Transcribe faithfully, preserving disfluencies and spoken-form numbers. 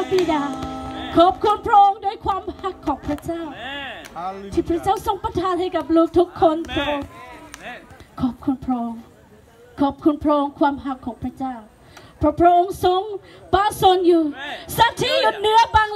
บิดาขอบคุณพระองค์ด้วยความรักของพระเจ้าที่พระเจ้าทรงประทานให้กับลูกทุกคนพระองค์ขอบคุณพระองค์ขอบคุณพระองค์ความรักของพระเจ้าเพราะพระองค์ทรงประทรงอยู่สักที่อยู่เหนือบาง